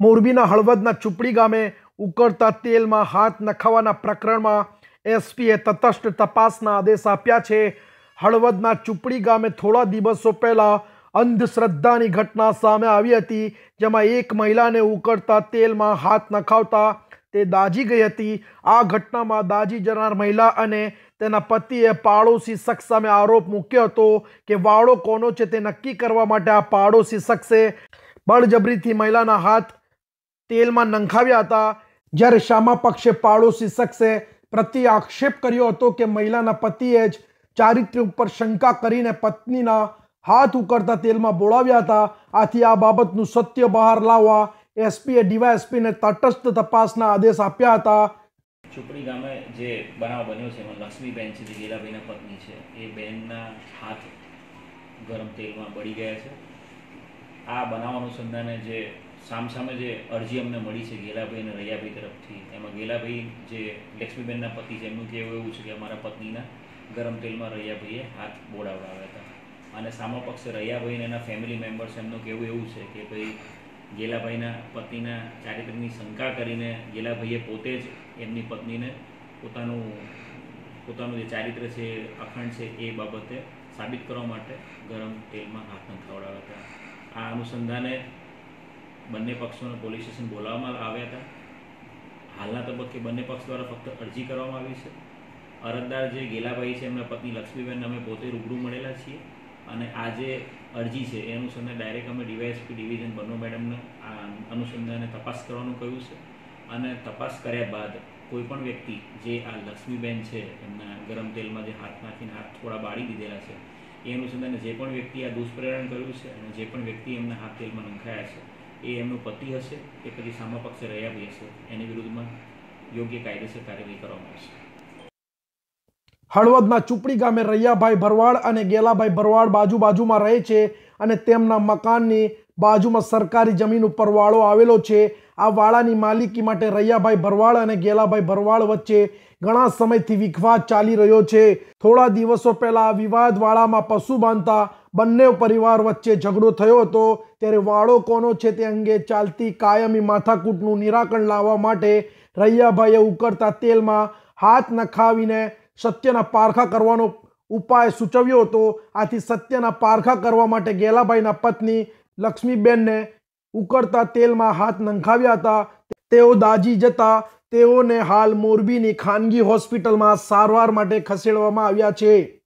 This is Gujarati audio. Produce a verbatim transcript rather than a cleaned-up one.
મોરબીના હળવદના ચૂપડી ગામે ઉકળતા તેલમાં હાથ નખાવાના પ્રકરણમાં એસપીએ તટસ્થ તપાસના આદેશ આપ્યા છે। હળવદના ચૂપડી ગામે થોડા દિવસો પહેલા અંધશ્રદ્ધાની ઘટના સામે આવી હતી, જેમાં એક મહિલાને ઉકળતા તેલમાં હાથ નખાવતા તે દાઝી ગઈ હતી। આ ઘટનામાં દાઝી જનાર મહિલા અને તેના પતિએ પાડોશી શખ્સ સામે આરોપ મૂક્યો હતો કે વાળો કોનો છે તે નક્કી કરવા માટે આ પાડોશી શખ્સે બળજબરીથી મહિલાના હાથ તેલમાં નંખાવ્યા હતા। જ્યારે સામા પક્ષે પાડોશી શખ્સે પ્રતિ આક્ષેપ કર્યો હતો કે મહિલાના પતિએ જ ચારિત્ર્ય ઉપર શંકા કરીને પત્નીના હાથ ઉકળતા તેલમાં બોળાવ્યા હતા। આથી આ બાબતનું સત્ય બહાર લાવવા એસપીએ ડીવાયએસપીને તટસ્થ તપાસના આદેશ આપ્યા હતા। ચૂપડી ગામે જે બનાવ બન્યો છે એમાં લક્ષ્મીબેન છે, જે ગેલાભાઈના પત્ની છે, એ બેનના હાથ ગરમ તેલમાં બળી ગયા છે। આ બનાવ અનુસંધાને જે સામસામે જે અરજી અમને મળી છે ગેલાભાઈ અને રૈયાભાઈ તરફથી, એમાં ગેલાભાઈ જે લક્ષ્મીબેનના પતિ છે એમનું કહેવું એવું છે કે અમારા પત્નીના ગરમ તેલમાં રૈયાભાઈએ હાથ બોળાવડાવ્યા હતા અને સામા પક્ષે રૈયાભાઈ અને એના ફેમિલી મેમ્બર્સ એમનું કહેવું એવું છે કે ભાઈ ગેલાભાઈના પત્નીના ચારિત્ર્યની શંકા કરીને ગેલાભાઈએ પોતે જ એમની પત્નીને પોતાનું પોતાનું જે ચારિત્ર્ય છે, અખંડ છે, એ બાબતે સાબિત કરવા માટે ગરમ તેલમાં હાથ નંખાવડાવ્યા હતા। આ અનુસંધાને બંને પક્ષોને પોલીસ સ્ટેશન બોલાવવામાં આવ્યા હતા। હાલના તબક્કે બંને પક્ષ દ્વારા ફક્ત અરજી કરવામાં આવી છે। અરજદાર જે ગેલાભાઈ છે એમના પત્ની લક્ષ્મીબેન અમે પોતે રૂબરૂ મળેલા છીએ અને આ જે અરજી છે એ અનુસંધાને ડાયરેક્ટ અમે ડીવાયએસપી ડિવિઝન બન્નો મેડમને આ અનુસંધાને તપાસ કરવાનું કહ્યું છે અને તપાસ કર્યા બાદ કોઈપણ વ્યક્તિ જે આ લક્ષ્મીબેન છે એમના ગરમ તેલમાં જે હાથ નાખીને હાથ થોડા બાળી દીધેલા છે એ અનુસંધાને જે પણ વ્યક્તિ આ દુષ્પ્રેરણ કર્યું છે અને જે પણ વ્યક્તિ એમના હાથ તેલમાં નંખાયા છે એ એમનો પતિ હશે કે પછી સામા પક્ષે રૈયાભાઈ હશે, એની વિરુદ્ધમાં યોગ્ય કાયદેસર કાર્યવાહી કરવામાં આવશે। હળવદના ચૂપડી ગામે રૈયાભાઈ ભરવાડ અને ગેલાભાઈ ભરવાડ બાજુ બાજુમાં રહે છે અને તેમના મકાનની બાજુમાં સરકારી જમીન ઉપર વાળો આવેલો છે। આ વાળાની માલિકી માટે રૈયાભાઈ ભરવાડ અને ગેલાભાઈ ભરવાડ વચ્ચે ઘણા સમયથી વિવાદ ચાલી રહ્યો છે। થોડા દિવસો પહેલા આ વિવાદ વાળામાં પશુ બાંધતા બંને પરિવાર વચ્ચે ઝઘડો થયો હતો, ત્યારે વાળો કોનો છે તે અંગે ચાલતી કાયમી માથાકૂટનું નિરાકરણ લાવવા માટે રૈયાભાઈએ ઉકળતા તેલમાં હાથ નખાવીને સત્યના પારખા કરવાનો ઉપાય સૂચવ્યો હતો। આથી સત્યના પારખા કરવા માટે ગેલાભાઈના પત્ની લક્ષ્મીબેનને ઉકળતા તેલમાં હાથ નંખાવ્યા હતા। તેઓ દાઝી જતા તેઓને હાલ મોરબીની ખાનગી હોસ્પિટલમાં સારવાર માટે ખસેડવામાં આવ્યા છે।